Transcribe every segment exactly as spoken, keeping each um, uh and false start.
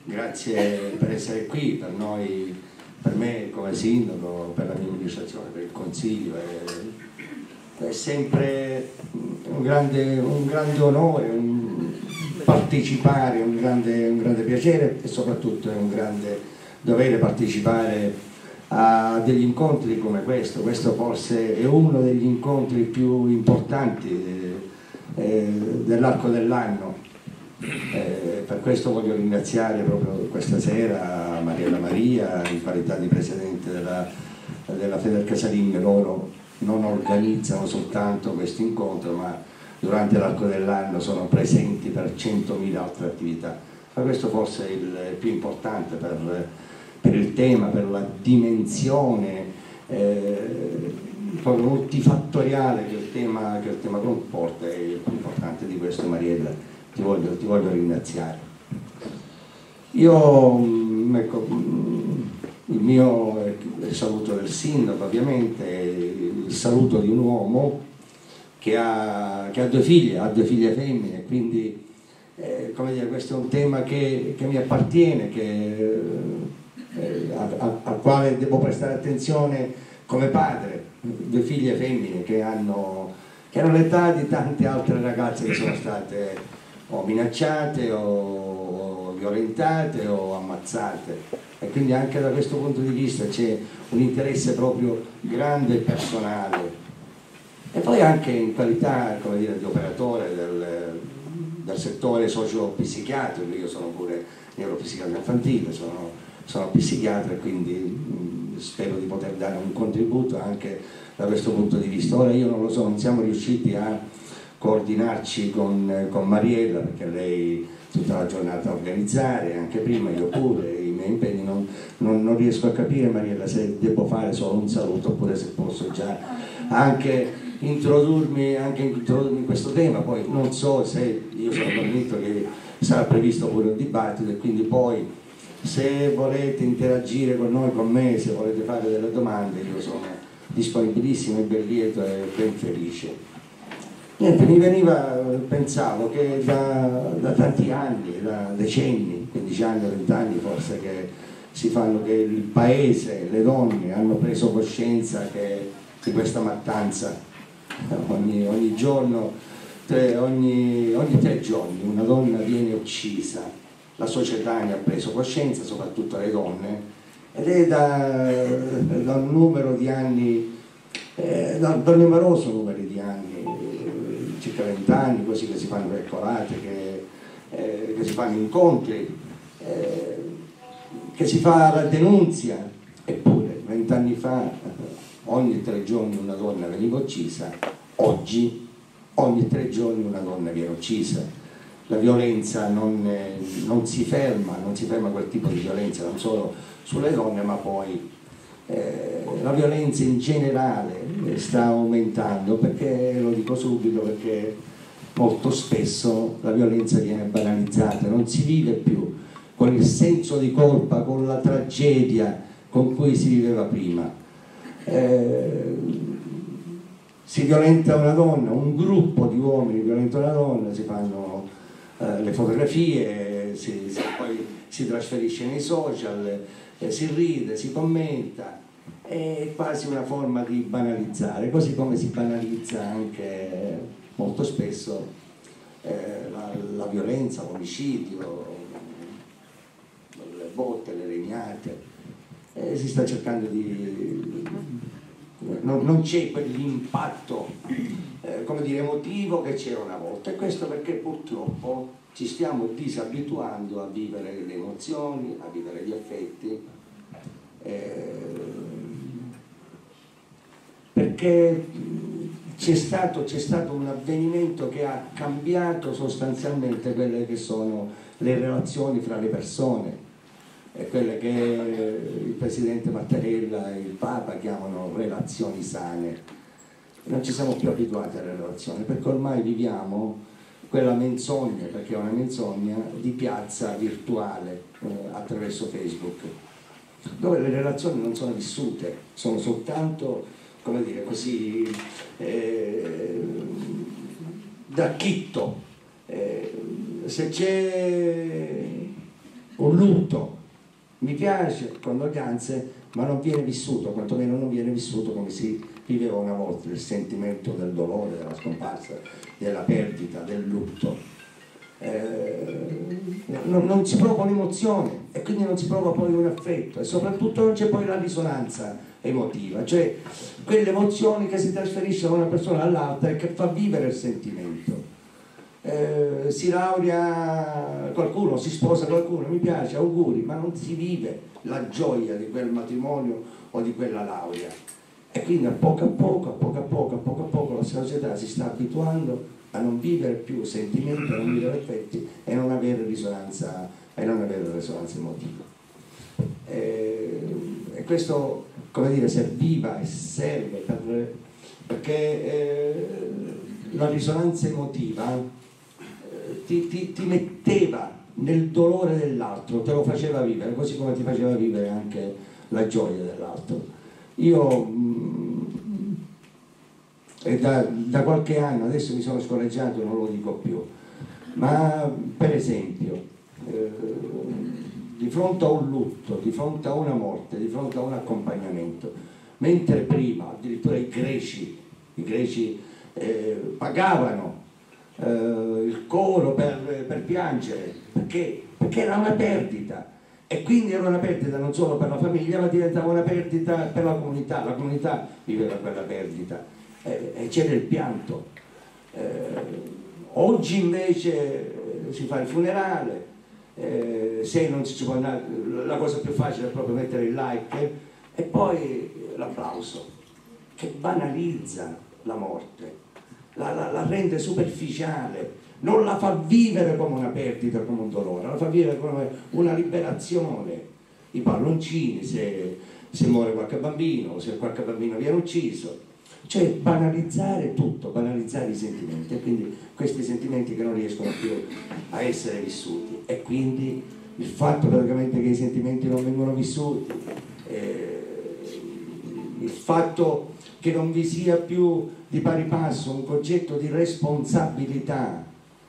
grazie per essere qui, per noi, per me come sindaco, per la mia amministrazione, per il consiglio. È, è sempre un grande, un grande onore un partecipare, un grande, un grande piacere e soprattutto è un grande dovere partecipare a degli incontri come questo. Questo forse è uno degli incontri più importanti eh, eh, dell'arco dell'anno. Eh, per questo voglio ringraziare proprio questa sera Mariella Maria in qualità di presidente della, della Federcasalinghe. Loro non organizzano soltanto questo incontro, ma durante l'arco dell'anno sono presenti per centomila altre attività. Ma questo forse è il più importante per, per il tema, per la dimensione eh, proprio multifattoriale che il tema, che il tema comporta. È il più importante di questo, Mariella, ti voglio, ti voglio ringraziare. Io, ecco, il mio il saluto del sindaco, ovviamente, il saluto di un uomo che ha, che ha due figlie, ha due figlie femmine, quindi eh, come dire, questo è un tema che, che mi appartiene, che, eh, a, al quale devo prestare attenzione come padre. Due figlie femmine che hanno, che hanno l'età di tante altre ragazze che sono state o minacciate o violentate o ammazzate, e quindi anche da questo punto di vista c'è un interesse proprio grande e personale. E poi anche in qualità, come dire, di operatore del, del settore socio-psichiatrico. Io sono pure neuropsichiatra infantile, sono, sono psichiatra e quindi mh, spero di poter dare un contributo anche da questo punto di vista. Ora io non lo so, non siamo riusciti a coordinarci con, con Mariella, perché lei tutta la giornata a organizzare, anche prima, io pure, i miei impegni, non, non, non riesco a capire, Mariella, se devo fare solo un saluto oppure se posso già anche introdurmi, anche introdurmi in questo tema. Poi non so se, io sono convinto che sarà previsto pure un dibattito e quindi poi se volete interagire con noi, con me, se volete fare delle domande, io sono disponibilissimo e ben lieto e ben felice. Niente, mi veniva, pensavo che da, da tanti anni, da decenni, quindici anni, venti anni forse, che si fanno, che il paese, le donne hanno preso coscienza che, di questa mattanza. Ogni, ogni giorno, tre, ogni, ogni tre giorni una donna viene uccisa. La società ne ha preso coscienza, soprattutto le donne, ed è da, da un numero di anni, eh, da, da un numeroso numero di anni, circa vent'anni, così, che si fanno peccorate, che, eh, che si fanno incontri, eh, che si fa la denunzia. Eppure vent'anni fa ogni tre giorni una donna veniva uccisa, oggi ogni tre giorni una donna viene uccisa. La violenza non, eh, non si ferma, non si ferma quel tipo di violenza, non solo sulle donne, ma poi eh, la violenza in generale sta aumentando, perché, lo dico subito, perché molto spesso la violenza viene banalizzata, non si vive più con il senso di colpa, con la tragedia con cui si viveva prima. Eh, si violenta una donna, un gruppo di uomini violenta una donna, si fanno eh, le fotografie, si, si, poi si trasferisce nei social, eh, si ride, si commenta, è quasi una forma di banalizzare, così come si banalizza anche molto spesso eh, la, la violenza, l'omicidio, le botte, le legnate. Eh, si sta cercando di... non, non c'è quell'impatto eh, come dire, emotivo che c'era una volta, e questo perché purtroppo ci stiamo disabituando a vivere le emozioni, a vivere gli affetti, eh, perché c'è stato, c'è stato un avvenimento che ha cambiato sostanzialmente quelle che sono le relazioni fra le persone, e quelle che il presidente Mattarella e il Papa chiamano relazioni sane. Non ci siamo più abituati alle relazioni, perché ormai viviamo quella menzogna, perché è una menzogna, di piazza virtuale eh, attraverso Facebook, dove le relazioni non sono vissute, sono soltanto, come dire così, eh, da chitto. Eh, se c'è un lutto, mi piace, condoglianze, ma non viene vissuto, quantomeno non viene vissuto come si viveva una volta, il sentimento del dolore, della scomparsa, della perdita, del lutto. Eh, non, non si prova un'emozione e quindi non si prova poi un affetto e soprattutto non c'è poi la risonanza emotiva, cioè quelle emozioni che si trasferiscono da una persona all'altra e che fa vivere il sentimento. Eh, si laurea qualcuno, si sposa qualcuno, mi piace, auguri, ma non si vive la gioia di quel matrimonio o di quella laurea e quindi a poco a poco, a poco a poco, a poco a poco la società si sta abituando a non vivere più sentimenti, a non vivere affetti e non avere risonanza, e non avere risonanza emotiva. E, e questo, come dire, serviva e serve per, perché eh, la risonanza emotiva eh, ti, ti, ti metteva nel dolore dell'altro, te lo faceva vivere, così come ti faceva vivere anche la gioia dell'altro. Io mh, e da, da qualche anno, adesso mi sono scoraggiato, non lo dico più, ma per esempio eh, di fronte a un lutto, di fronte a una morte, di fronte a un accompagnamento, mentre prima addirittura i greci, i greci eh, pagavano eh, il coro per, per piangere, perché? Perché era una perdita. E quindi era una perdita non solo per la famiglia, ma diventava una perdita per la comunità, la comunità viveva quella perdita. E c'era il pianto. Eh, oggi invece eh, si fa il funerale, eh, se non si può andare, la cosa più facile è proprio mettere il like eh, e poi l'applauso, che banalizza la morte, la, la, la rende superficiale, non la fa vivere come una perdita, come un dolore, la fa vivere come una liberazione. I palloncini, se, se muore qualche bambino, se qualche bambino viene ucciso. Cioè banalizzare tutto, banalizzare i sentimenti e quindi questi sentimenti che non riescono più a essere vissuti e quindi il fatto praticamente che i sentimenti non vengono vissuti, eh, il fatto che non vi sia più di pari passo un concetto di responsabilità,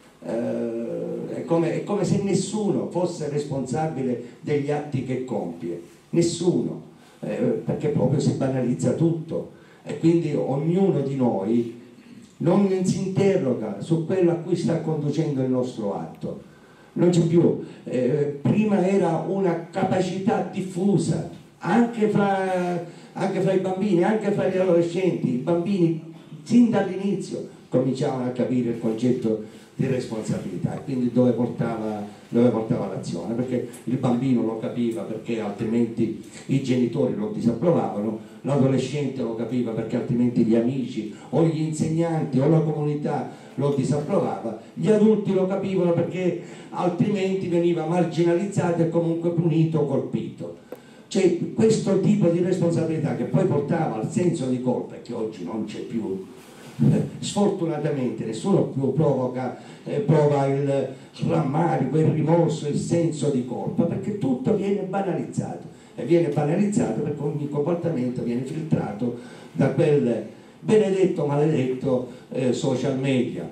eh, è, come, è come se nessuno fosse responsabile degli atti che compie, nessuno, eh, perché proprio si banalizza tutto. E quindi ognuno di noi non si interroga su quello a cui sta conducendo il nostro atto, non c'è più, eh, prima era una capacità diffusa anche fra, anche fra i bambini, anche fra gli adolescenti, i bambini sin dall'inizio cominciavano a capire il concetto di responsabilità e quindi dove portava, dove portava l'azione, perché il bambino lo capiva perché altrimenti i genitori lo disapprovavano, l'adolescente lo capiva perché altrimenti gli amici o gli insegnanti o la comunità lo disapprovava, gli adulti lo capivano perché altrimenti veniva marginalizzato e comunque punito o colpito. Cioè questo tipo di responsabilità che poi portava al senso di colpa e che oggi non c'è più, sfortunatamente nessuno più provoca, eh, prova il rammarico, il rimorso, il senso di colpa, perché tutto viene banalizzato e viene banalizzato perché ogni comportamento viene filtrato da quel benedetto maledetto eh, social media.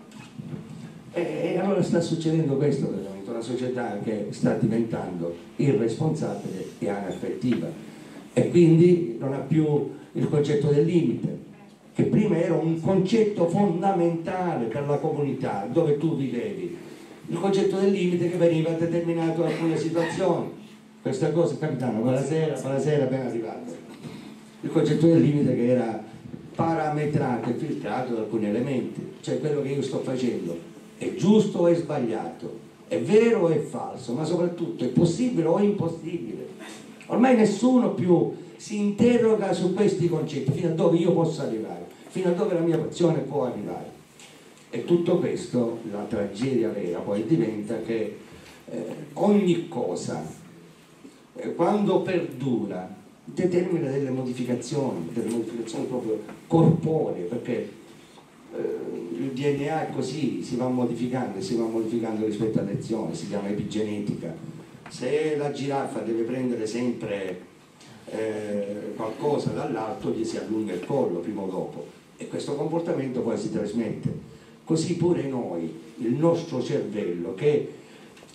E, e allora sta succedendo questo, veramente, una società che sta diventando irresponsabile e anaffettiva e quindi non ha più il concetto del limite, che prima era un concetto fondamentale per la comunità dove tu vivevi, il concetto del limite che veniva determinato da alcune situazioni. Questa cosa, capitano, buonasera, buonasera, ben arrivato. Il concetto del limite che era parametrato e filtrato da alcuni elementi, cioè quello che io sto facendo è giusto o è sbagliato, è vero o è falso, ma soprattutto è possibile o è impossibile. Ormai nessuno più si interroga su questi concetti, fino a dove io posso arrivare, fino a dove la mia passione può arrivare. E tutto questo, la tragedia vera poi diventa che eh, ogni cosa, eh, quando perdura, determina delle modificazioni, delle modificazioni proprio corporee, perché eh, il D N A è così, si va modificando, si va modificando rispetto all'elezione, si chiama epigenetica. Se la giraffa deve prendere sempre Eh, qualcosa dall'alto, gli si allunga il collo prima o dopo e questo comportamento poi si trasmette. Così pure noi, il nostro cervello che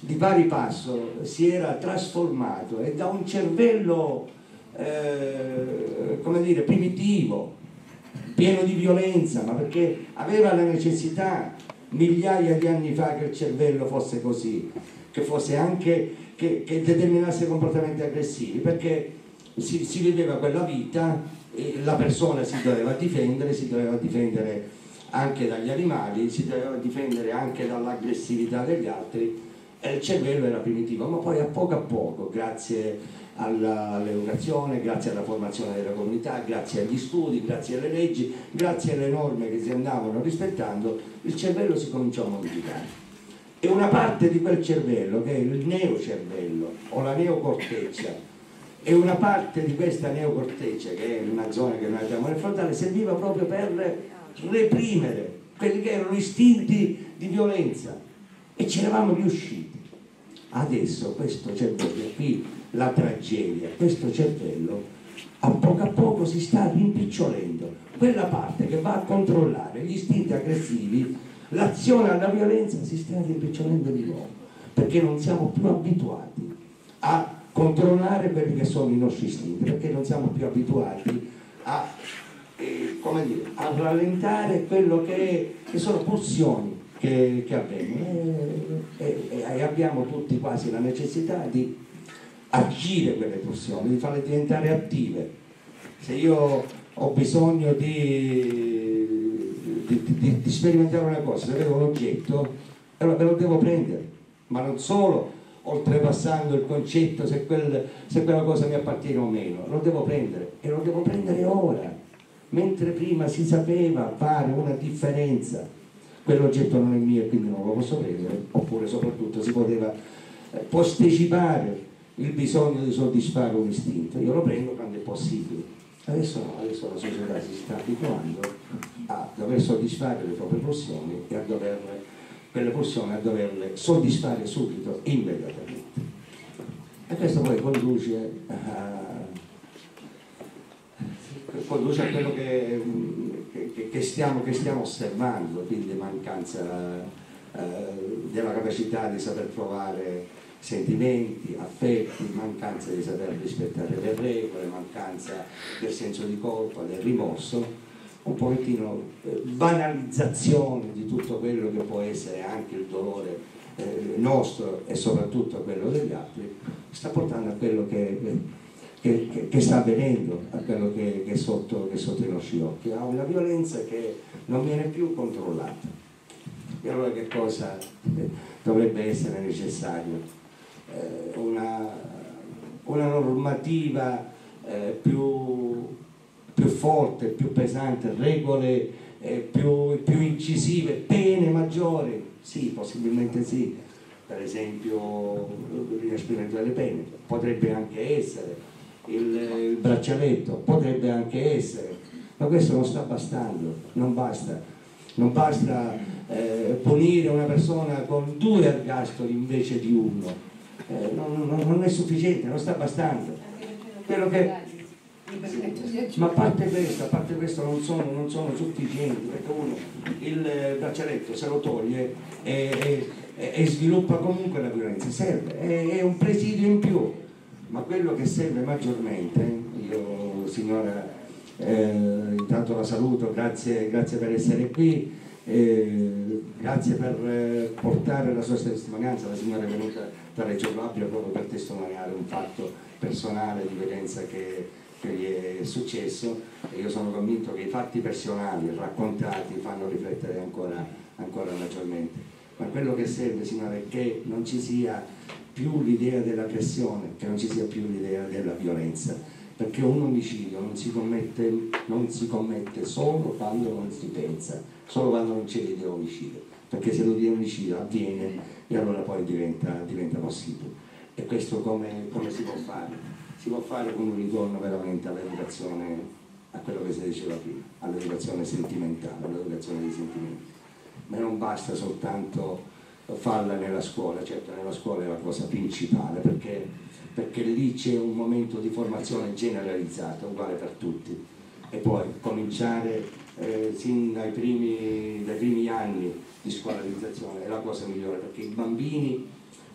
di pari passo si era trasformato, e da un cervello eh, come dire, primitivo, pieno di violenza, ma perché aveva la necessità migliaia di anni fa che il cervello fosse così, che fosse anche che, che determinasse comportamenti aggressivi, perché si, si viveva quella vita e la persona si doveva difendere, si doveva difendere anche dagli animali, si doveva difendere anche dall'aggressività degli altri, e il cervello era primitivo. Ma poi a poco a poco, grazie all'educazione, grazie alla formazione della comunità, grazie agli studi, grazie alle leggi, grazie alle norme che si andavano rispettando, il cervello si cominciò a modificare. E una parte di quel cervello, che è il neocervello o la neocorteccia, e una parte di questa neocorteccia, che è una zona che noi abbiamo nel frontale, serviva proprio per reprimere quelli che erano istinti di violenza, e ci eravamo riusciti. Adesso questo cervello, e qui la tragedia, questo cervello a poco a poco si sta rimpicciolendo, quella parte che va a controllare gli istinti aggressivi, l'azione alla violenza si sta rimpicciolendo di nuovo, perché non siamo più abituati a controllare quelli che sono i nostri istinti, perché non siamo più abituati a, eh, come dire, a rallentare quello che, che sono pulsioni che, che avvengono, e, e, e abbiamo tutti quasi la necessità di agire quelle pulsioni, di farle diventare attive. Se io ho bisogno di, di, di, di sperimentare una cosa, se vedo un oggetto, allora me lo devo prendere, ma non solo oltrepassando il concetto se, quel, se quella cosa mi appartiene o meno, lo devo prendere, e lo devo prendere ora, mentre prima si sapeva fare una differenza. Quell'oggetto non è mio e quindi non lo posso prendere, oppure soprattutto si poteva posticipare il bisogno di soddisfare un istinto. Io lo prendo quando è possibile. Adesso no, adesso la società si sta abituando a dover soddisfare le proprie pulsioni e a dover, quelle pulsioni a doverle soddisfare subito, immediatamente. E questo poi conduce a, conduce a quello che, che, che, stiamo, che stiamo osservando, quindi mancanza eh, della capacità di saper trovare sentimenti, affetti, mancanza di saper rispettare le regole, mancanza del senso di colpa, del rimorso, un pochettino eh, banalizzazione di tutto quello che può essere anche il dolore eh, nostro e soprattutto quello degli altri, sta portando a quello che, che, che, che sta avvenendo, a quello che, che, è sotto, che è sotto i nostri occhi, a una violenza che non viene più controllata. E allora che cosa dovrebbe essere necessario? Una, una normativa eh, più, più forte, più pesante, regole eh, più, più incisive, pene maggiori, sì, possibilmente sì, per esempio l'inasprimento delle pene, potrebbe anche essere, il, il braccialetto, potrebbe anche essere, ma questo non sta bastando, non basta, non basta eh, punire una persona con due ergastoli invece di uno. Eh, non, non, non è sufficiente, non sta bastando. Quello che, ma a parte questo, a parte questo non sono, non sono sufficienti, perché uno il braccialetto se lo toglie e, e, e sviluppa comunque la violenza, serve, è, è un presidio in più, ma quello che serve maggiormente, io signora eh, intanto la saluto, grazie, grazie per essere qui. Eh, grazie per eh, portare la sua testimonianza. La signora è venuta da Reggio Calabria proprio per testimoniare un fatto personale di violenza che, che gli è successo, e io sono convinto che i fatti personali raccontati fanno riflettere ancora, ancora maggiormente. Ma quello che serve, signora, è che non ci sia più l'idea dell'aggressione, che non ci sia più l'idea della violenza, perché un omicidio non si commette, non si commette solo quando non si pensa, solo quando non c'è l'idea omicidio, perché se l'idea omicidio avviene e allora poi diventa, diventa possibile. E questo come, come si può fare? Si può fare con un ritorno veramente all'educazione, a quello che si diceva prima, all'educazione sentimentale, all'educazione dei sentimenti. Ma non basta soltanto farla nella scuola, certo nella scuola è la cosa principale, perché, perché lì c'è un momento di formazione generalizzata, uguale per tutti, e poi cominciare eh, sin dai primi, dai primi anni di scolarizzazione è la cosa migliore, perché i bambini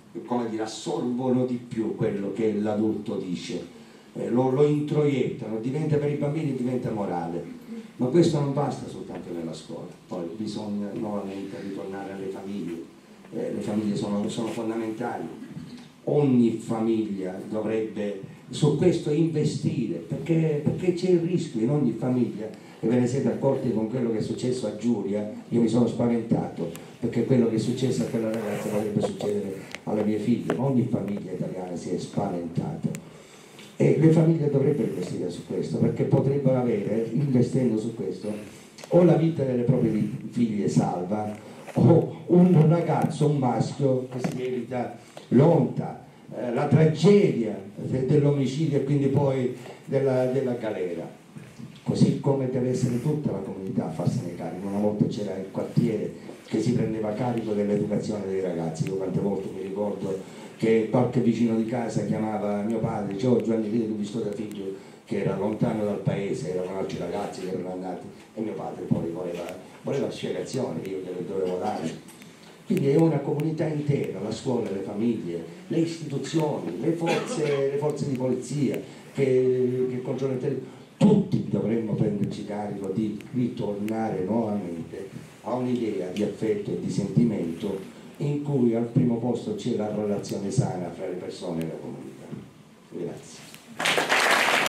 come dire, assorbono di più quello che l'adulto dice, eh, lo, lo introiettano, diventa per i bambini diventa morale, ma questo non basta soltanto nella scuola, poi bisogna nuovamente ritornare alle famiglie, eh, le famiglie sono, sono fondamentali, ogni famiglia dovrebbe su questo investire, perché, perché c'è il rischio in ogni famiglia, e ve ne siete accorti con quello che è successo a Giulia. Io mi sono spaventato perché quello che è successo a quella ragazza potrebbe succedere alle mie figlie, ogni famiglia italiana si è spaventata e le famiglie dovrebbero investire su questo, perché potrebbero avere, investendo su questo, o la vita delle proprie figlie salva o un ragazzo, un maschio che si evita l'onta, eh, la tragedia dell'omicidio e quindi poi della, della galera. Così come deve essere tutta la comunità a farsene carico. Una volta c'era il quartiere che si prendeva carico dell'educazione dei ragazzi. Io quante volte mi ricordo che qualche vicino di casa chiamava mio padre, dice: oh Giovanni, vedi, ho visto da figlio che era lontano dal paese, erano altri ragazzi che erano andati, e mio padre poi voleva, voleva spiegazione, io gliele dovevo dare. Quindi è una comunità intera, la scuola, le famiglie, le istituzioni, le forze, le forze di polizia che, che controllano il territorio. Tutti dovremmo prenderci carico di ritornare nuovamente a un'idea di affetto e di sentimento in cui al primo posto c'è la relazione sana fra le persone e la comunità. Grazie.